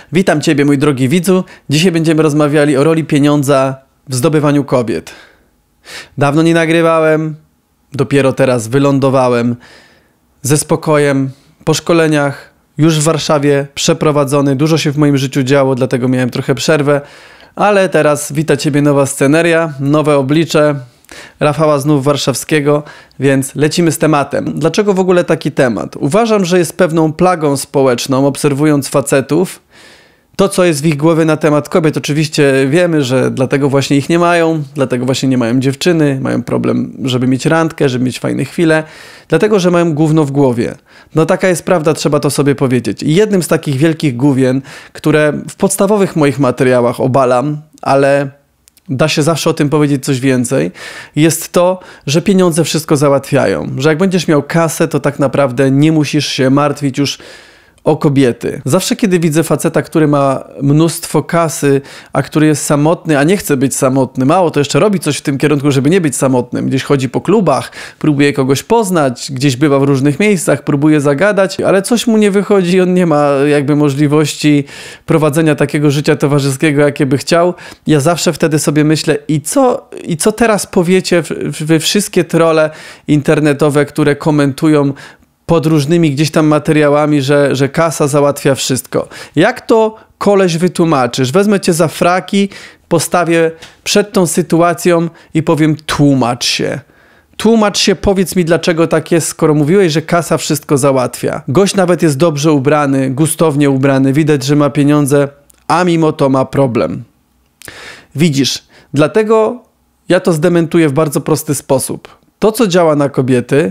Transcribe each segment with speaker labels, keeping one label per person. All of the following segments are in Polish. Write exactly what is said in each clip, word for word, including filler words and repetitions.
Speaker 1: Witam Ciebie, mój drogi widzu. Dzisiaj będziemy rozmawiali o roli pieniądza w zdobywaniu kobiet. Dawno nie nagrywałem, dopiero teraz wylądowałem ze spokojem po szkoleniach, już w Warszawie przeprowadzony. Dużo się w moim życiu działo, dlatego miałem trochę przerwę, ale teraz wita Ciebie nowa sceneria, nowe oblicze Rafała znów Warszawskiego, więc lecimy z tematem. Dlaczego w ogóle taki temat? Uważam, że jest pewną plagą społeczną, obserwując facetów. To, co jest w ich głowie na temat kobiet, oczywiście wiemy, że dlatego właśnie ich nie mają, dlatego właśnie nie mają dziewczyny, mają problem, żeby mieć randkę, żeby mieć fajne chwile, dlatego, że mają gówno w głowie. No taka jest prawda, trzeba to sobie powiedzieć. I jednym z takich wielkich główien, które w podstawowych moich materiałach obalam, ale da się zawsze o tym powiedzieć coś więcej, jest to, że pieniądze wszystko załatwiają. Że jak będziesz miał kasę, to tak naprawdę nie musisz się martwić już o kobiety. Zawsze kiedy widzę faceta, który ma mnóstwo kasy, a który jest samotny, a nie chce być samotny, mało to jeszcze robi coś w tym kierunku, żeby nie być samotnym. Gdzieś chodzi po klubach, próbuje kogoś poznać, gdzieś bywa w różnych miejscach, próbuje zagadać, ale coś mu nie wychodzi, on nie ma jakby możliwości prowadzenia takiego życia towarzyskiego, jakie by chciał. Ja zawsze wtedy sobie myślę, i co, i co teraz powiecie wy wszystkie trolle internetowe, które komentują pod różnymi gdzieś tam materiałami, że, że kasa załatwia wszystko. Jak to koleś wytłumaczysz? Wezmę cię za fraki, postawię przed tą sytuacją i powiem: tłumacz się. Tłumacz się, powiedz mi, dlaczego tak jest, skoro mówiłeś, że kasa wszystko załatwia. Gość nawet jest dobrze ubrany, gustownie ubrany, widać, że ma pieniądze, a mimo to ma problem. Widzisz, dlatego ja to zdementuję w bardzo prosty sposób. To, co działa na kobiety,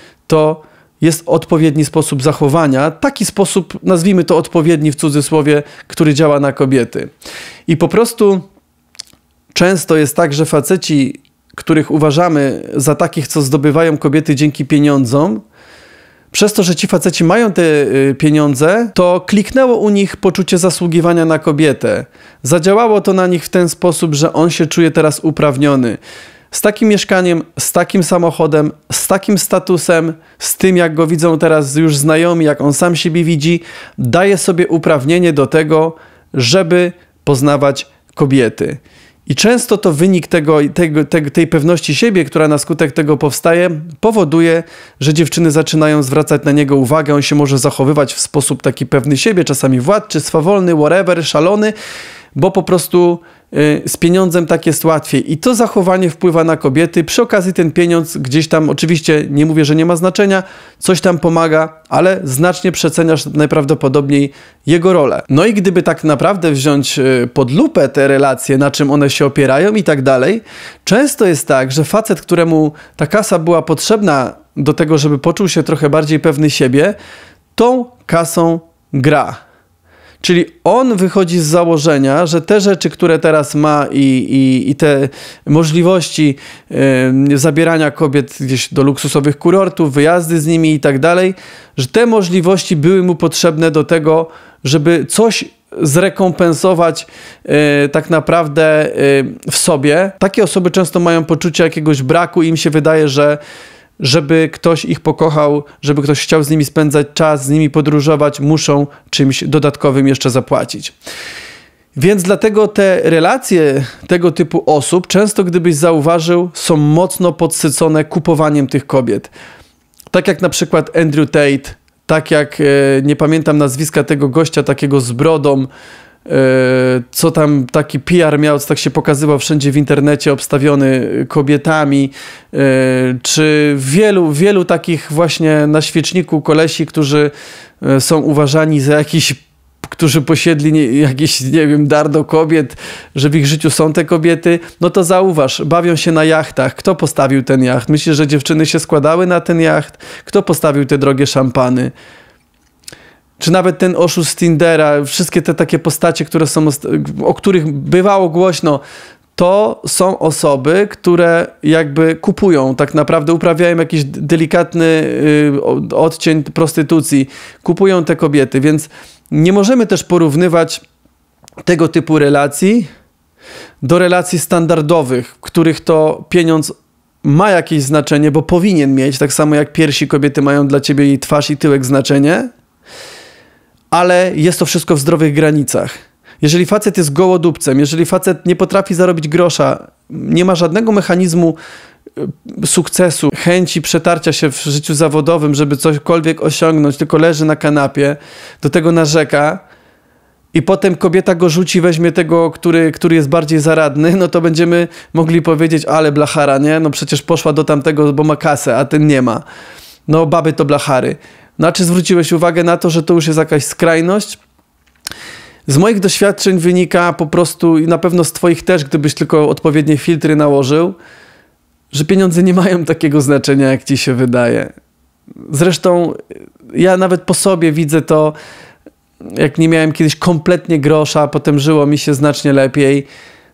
Speaker 1: to jest odpowiedni sposób zachowania, taki sposób, nazwijmy to odpowiedni w cudzysłowie, który działa na kobiety. I po prostu często jest tak, że faceci, których uważamy za takich, co zdobywają kobiety dzięki pieniądzom, przez to, że ci faceci mają te pieniądze, to kliknęło u nich poczucie zasługiwania na kobietę. Zadziałało to na nich w ten sposób, że on się czuje teraz uprawniony. Z takim mieszkaniem, z takim samochodem, z takim statusem, z tym, jak go widzą teraz już znajomi, jak on sam siebie widzi, daje sobie uprawnienie do tego, żeby poznawać kobiety. I często to wynik tego, tego, tej, tej pewności siebie, która na skutek tego powstaje, powoduje, że dziewczyny zaczynają zwracać na niego uwagę. On się może zachowywać w sposób taki pewny siebie, czasami władczy, swawolny, whatever, szalony, bo po prostu y, z pieniądzem tak jest łatwiej. I to zachowanie wpływa na kobiety. Przy okazji ten pieniądz gdzieś tam, oczywiście nie mówię, że nie ma znaczenia, coś tam pomaga, ale znacznie przeceniasz najprawdopodobniej jego rolę. No i gdyby tak naprawdę wziąć y, pod lupę te relacje, na czym one się opierają i tak dalej, często jest tak, że facet, któremu ta kasa była potrzebna do tego, żeby poczuł się trochę bardziej pewny siebie, tą kasą gra. Czyli on wychodzi z założenia, że te rzeczy, które teraz ma i, i, i te możliwości yy, zabierania kobiet gdzieś do luksusowych kurortów, wyjazdy z nimi i tak dalej, że te możliwości były mu potrzebne do tego, żeby coś zrekompensować yy, tak naprawdę yy, w sobie. Takie osoby często mają poczucie jakiegoś braku i im się wydaje, że żeby ktoś ich pokochał, żeby ktoś chciał z nimi spędzać czas, z nimi podróżować, muszą czymś dodatkowym jeszcze zapłacić. Więc dlatego te relacje tego typu osób, często gdybyś zauważył, są mocno podsycone kupowaniem tych kobiet. Tak jak na przykład Andrew Tate, tak jak, nie pamiętam nazwiska tego gościa, takiego z brodą, co tam taki P R miał, co tak się pokazywał wszędzie w internecie, obstawiony kobietami, czy wielu, wielu takich właśnie na świeczniku kolesi, którzy są uważani za jakiś, którzy posiedli nie, jakiś, nie wiem, dar do kobiet, że w ich życiu są te kobiety, no to zauważ, bawią się na jachtach. Kto postawił ten jacht? Myślisz, że dziewczyny się składały na ten jacht? Kto postawił te drogie szampany? Czy nawet ten oszust z Tindera, wszystkie te takie postacie, które są, o których bywało głośno, to są osoby, które jakby kupują, tak naprawdę uprawiają jakiś delikatny y, odcień prostytucji, kupują te kobiety, więc nie możemy też porównywać tego typu relacji do relacji standardowych, w których to pieniądz ma jakieś znaczenie, bo powinien mieć, tak samo jak piersi kobiety mają dla ciebie i twarz i tyłek znaczenie, ale jest to wszystko w zdrowych granicach. Jeżeli facet jest gołodupcem, jeżeli facet nie potrafi zarobić grosza, nie ma żadnego mechanizmu sukcesu, chęci przetarcia się w życiu zawodowym, żeby cośkolwiek osiągnąć, tylko leży na kanapie, do tego narzeka i potem kobieta go rzuci, weźmie tego, który, który jest bardziej zaradny, no to będziemy mogli powiedzieć, ale blachara, nie? No przecież poszła do tamtego, bo ma kasę, a ten nie ma. No baby to blachary. No a czy zwróciłeś uwagę na to, że to już jest jakaś skrajność? Z moich doświadczeń wynika po prostu i na pewno z twoich też, gdybyś tylko odpowiednie filtry nałożył, że pieniądze nie mają takiego znaczenia, jak ci się wydaje. Zresztą ja nawet po sobie widzę to, jak nie miałem kiedyś kompletnie grosza, a potem żyło mi się znacznie lepiej,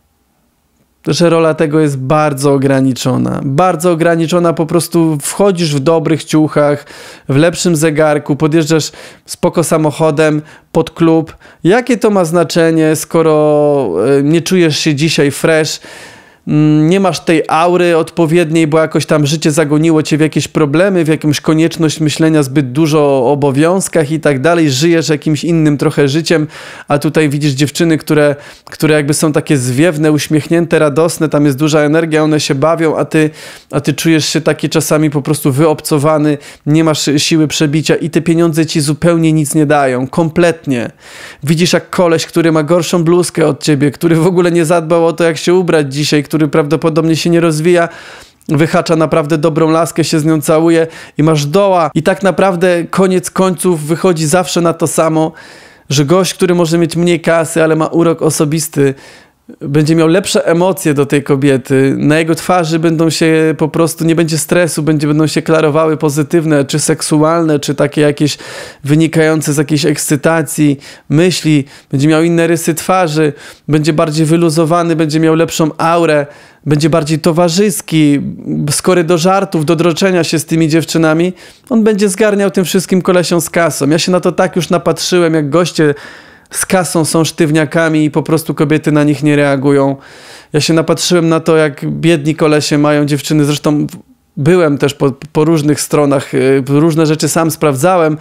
Speaker 1: że rola tego jest bardzo ograniczona. Bardzo ograniczona, po prostu wchodzisz w dobrych ciuchach, w lepszym zegarku, podjeżdżasz spoko samochodem pod klub. Jakie to ma znaczenie, skoro nie czujesz się dzisiaj fresh, nie masz tej aury odpowiedniej, bo jakoś tam życie zagoniło cię w jakieś problemy, w jakąś konieczność myślenia zbyt dużo o obowiązkach i tak dalej, żyjesz jakimś innym trochę życiem, a tutaj widzisz dziewczyny, które, które jakby są takie zwiewne, uśmiechnięte, radosne, tam jest duża energia, one się bawią, a ty, a ty czujesz się taki czasami po prostu wyobcowany, nie masz siły przebicia i te pieniądze ci zupełnie nic nie dają, kompletnie. Widzisz jak koleś, który ma gorszą bluzkę od ciebie, który w ogóle nie zadbał o to, jak się ubrać dzisiaj, który który prawdopodobnie się nie rozwija, wyhacza naprawdę dobrą laskę, się z nią całuje i masz doła. I tak naprawdę koniec końców wychodzi zawsze na to samo, że gość, który może mieć mniej kasy, ale ma urok osobisty, będzie miał lepsze emocje do tej kobiety. Na jego twarzy będą się po prostu, nie będzie stresu, będzie, będą się klarowały pozytywne, czy seksualne, czy takie jakieś wynikające z jakiejś ekscytacji, myśli. Będzie miał inne rysy twarzy, będzie bardziej wyluzowany, będzie miał lepszą aurę, będzie bardziej towarzyski, skory do żartów, do droczenia się z tymi dziewczynami. On będzie zgarniał tym wszystkim kolesią z kasą. Ja się na to tak już napatrzyłem, jak goście z kasą są sztywniakami i po prostu kobiety na nich nie reagują. Ja się napatrzyłem na to, jak biedni kolesie mają dziewczyny. Zresztą byłem też po, po różnych stronach, różne rzeczy sam sprawdzałem.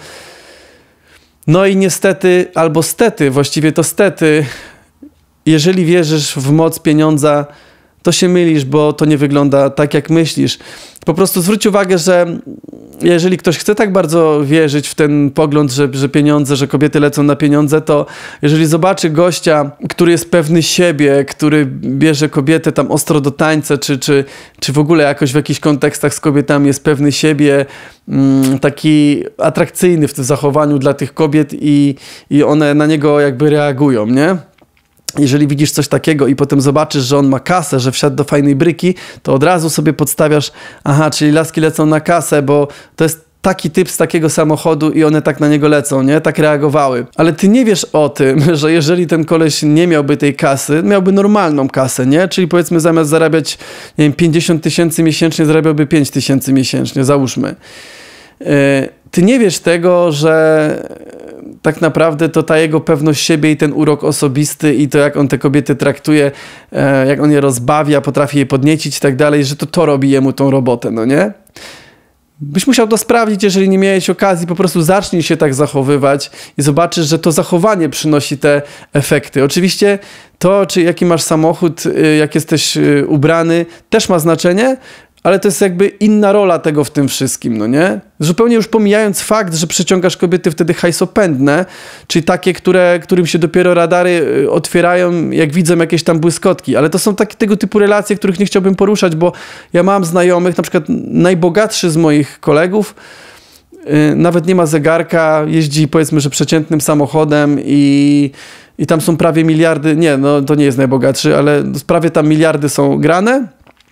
Speaker 1: No i niestety, albo stety, właściwie to stety, jeżeli wierzysz w moc pieniądza, to się mylisz, bo to nie wygląda tak, jak myślisz. Po prostu zwróć uwagę, że jeżeli ktoś chce tak bardzo wierzyć w ten pogląd, że, że pieniądze, że kobiety lecą na pieniądze, to jeżeli zobaczy gościa, który jest pewny siebie, który bierze kobietę tam ostro do tańca, czy, czy, czy w ogóle jakoś w jakichś kontekstach z kobietami jest pewny siebie, taki atrakcyjny w tym zachowaniu dla tych kobiet i, i one na niego jakby reagują, nie? Jeżeli widzisz coś takiego i potem zobaczysz, że on ma kasę, że wsiadł do fajnej bryki, to od razu sobie podstawiasz, aha, czyli laski lecą na kasę, bo to jest taki typ z takiego samochodu i one tak na niego lecą, nie? Tak reagowały. Ale ty nie wiesz o tym, że jeżeli ten koleś nie miałby tej kasy, miałby normalną kasę, nie? Czyli powiedzmy zamiast zarabiać, nie wiem, pięćdziesiąt tysięcy miesięcznie, zarabiałby pięć tysięcy miesięcznie, załóżmy. Ty nie wiesz tego, że tak naprawdę to ta jego pewność siebie i ten urok osobisty i to, jak on te kobiety traktuje, jak on je rozbawia, potrafi je podniecić i tak dalej, że to to robi jemu tą robotę, no nie? Byś musiał to sprawdzić, jeżeli nie miałeś okazji, po prostu zacznij się tak zachowywać i zobaczysz, że to zachowanie przynosi te efekty. Oczywiście to, czy jaki masz samochód, jak jesteś ubrany, też ma znaczenie, ale to jest jakby inna rola tego w tym wszystkim, no nie? Zupełnie już pomijając fakt, że przyciągasz kobiety wtedy hajsopędne, czyli takie, które, którym się dopiero radary otwierają, jak widzą jakieś tam błyskotki. Ale to są takie tego typu relacje, których nie chciałbym poruszać, bo ja mam znajomych, na przykład najbogatszy z moich kolegów, yy, nawet nie ma zegarka, jeździ powiedzmy, że przeciętnym samochodem i, i tam są prawie miliardy, nie, no to nie jest najbogatszy, ale prawie tam miliardy są grane.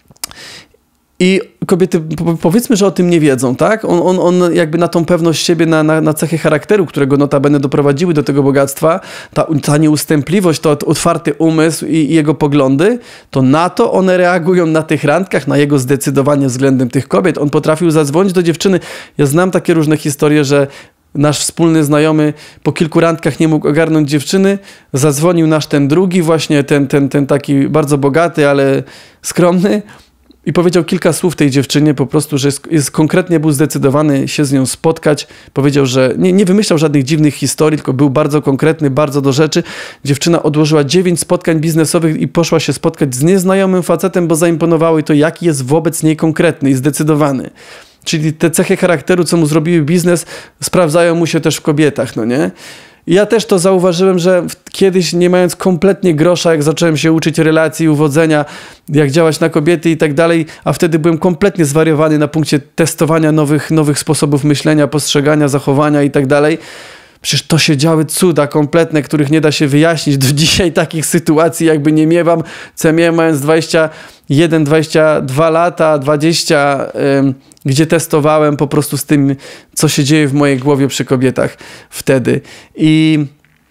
Speaker 1: I kobiety, powiedzmy, że o tym nie wiedzą, tak? On, on, on jakby na tą pewność siebie, na, na, na cechy charakteru, którego notabene doprowadziły do tego bogactwa, ta, ta nieustępliwość, to otwarty umysł i, i jego poglądy, to na to one reagują na tych randkach, na jego zdecydowanie względem tych kobiet. On potrafił zadzwonić do dziewczyny. Ja znam takie różne historie, że nasz wspólny znajomy po kilku randkach nie mógł ogarnąć dziewczyny, zadzwonił nasz ten drugi, właśnie ten, ten, ten taki bardzo bogaty, ale skromny, i powiedział kilka słów tej dziewczynie po prostu, że jest, jest konkretnie był zdecydowany się z nią spotkać. Powiedział, że nie, nie wymyślał żadnych dziwnych historii, tylko był bardzo konkretny, bardzo do rzeczy. Dziewczyna odłożyła dziewięć spotkań biznesowych i poszła się spotkać z nieznajomym facetem, bo zaimponowało jej to, jaki jest wobec niej konkretny i zdecydowany. Czyli te cechy charakteru, co mu zrobiły biznes, sprawdzają mu się też w kobietach, no nie? Ja też to zauważyłem, że kiedyś, nie mając kompletnie grosza, jak zacząłem się uczyć relacji, uwodzenia, jak działać na kobiety i tak dalej, a wtedy byłem kompletnie zwariowany na punkcie testowania nowych, nowych sposobów myślenia, postrzegania, zachowania i tak dalej. Przecież to się działy cuda kompletne, których nie da się wyjaśnić. Do dzisiaj takich sytuacji jakby nie miewam, co ja miałem mając dwadzieścia jeden, dwadzieścia dwa lata, dwadzieścia, ym, gdzie testowałem po prostu z tym, co się dzieje w mojej głowie przy kobietach wtedy. I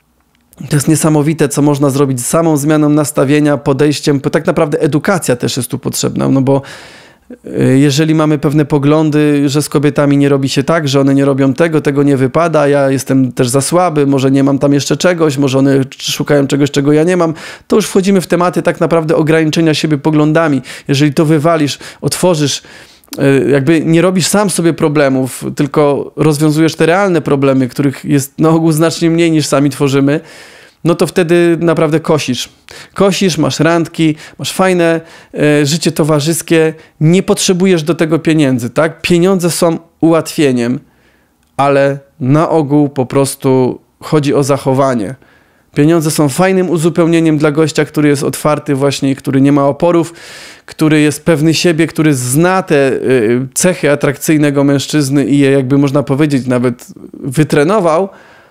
Speaker 1: to jest niesamowite, co można zrobić z samą zmianą nastawienia, podejściem, bo tak naprawdę edukacja też jest tu potrzebna, no bo jeżeli mamy pewne poglądy, że z kobietami nie robi się tak, że one nie robią tego, tego nie wypada, ja jestem też za słaby, może nie mam tam jeszcze czegoś, może one szukają czegoś, czego ja nie mam, to już wchodzimy w tematy tak naprawdę ograniczenia siebie poglądami. Jeżeli to wywalisz, otworzysz, jakby nie robisz sam sobie problemów, tylko rozwiązujesz te realne problemy, których jest na ogół znacznie mniej niż sami tworzymy, no to wtedy naprawdę kosisz. Kosisz, masz randki, masz fajne e, życie towarzyskie, nie potrzebujesz do tego pieniędzy, tak? Pieniądze są ułatwieniem, ale na ogół po prostu chodzi o zachowanie. Pieniądze są fajnym uzupełnieniem dla gościa, który jest otwarty właśnie, który nie ma oporów, który jest pewny siebie, który zna te y, cechy atrakcyjnego mężczyzny i je, jakby można powiedzieć, nawet wytrenował.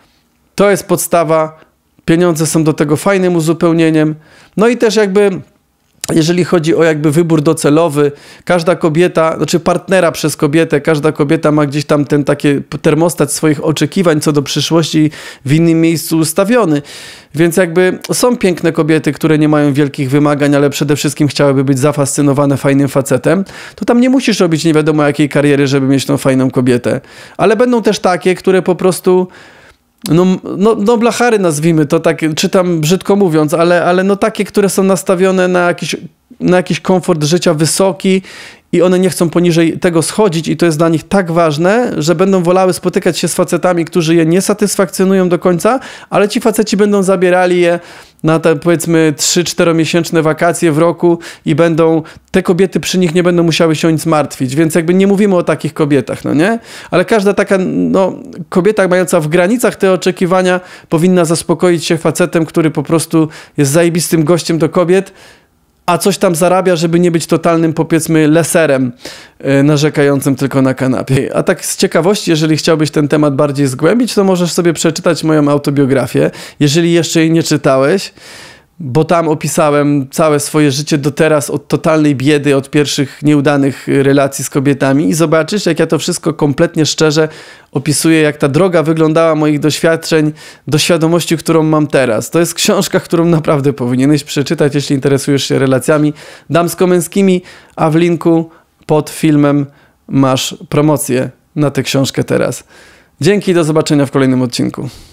Speaker 1: To jest podstawa. Pieniądze są do tego fajnym uzupełnieniem. No i też jakby, jeżeli chodzi o jakby wybór docelowy, każda kobieta, znaczy partnera przez kobietę, każda kobieta ma gdzieś tam ten taki termostat swoich oczekiwań co do przyszłości w innym miejscu ustawiony. Więc jakby są piękne kobiety, które nie mają wielkich wymagań, ale przede wszystkim chciałyby być zafascynowane fajnym facetem. To tam nie musisz robić nie wiadomo jakiej kariery, żeby mieć tą fajną kobietę. Ale będą też takie, które po prostu No, no, no blachary nazwijmy to, tak czytam brzydko mówiąc, ale, ale no takie, które są nastawione na jakiś, na jakiś komfort życia wysoki i one nie chcą poniżej tego schodzić i to jest dla nich tak ważne, że będą wolały spotykać się z facetami, którzy je nie satysfakcjonują do końca, ale ci faceci będą zabierali je na te powiedzmy trzy czteromiesięczne wakacje w roku i będą, te kobiety przy nich nie będą musiały się o nic martwić, więc jakby nie mówimy o takich kobietach, no nie? Ale każda taka no, kobieta mająca w granicach te oczekiwania powinna zaspokoić się facetem, który po prostu jest zajebistym gościem do kobiet, a coś tam zarabia, żeby nie być totalnym, powiedzmy, leserem yy, narzekającym tylko na kanapie. A tak z ciekawości, jeżeli chciałbyś ten temat bardziej zgłębić, to możesz sobie przeczytać moją autobiografię, jeżeli jeszcze jej nie czytałeś, bo tam opisałem całe swoje życie do teraz, od totalnej biedy, od pierwszych nieudanych relacji z kobietami i zobaczysz, jak ja to wszystko kompletnie szczerze opisuję, jak ta droga wyglądała moich doświadczeń do świadomości, którą mam teraz. To jest książka, którą naprawdę powinieneś przeczytać, jeśli interesujesz się relacjami damsko-męskimi, a w linku pod filmem masz promocję na tę książkę teraz. Dzięki, do zobaczenia w kolejnym odcinku.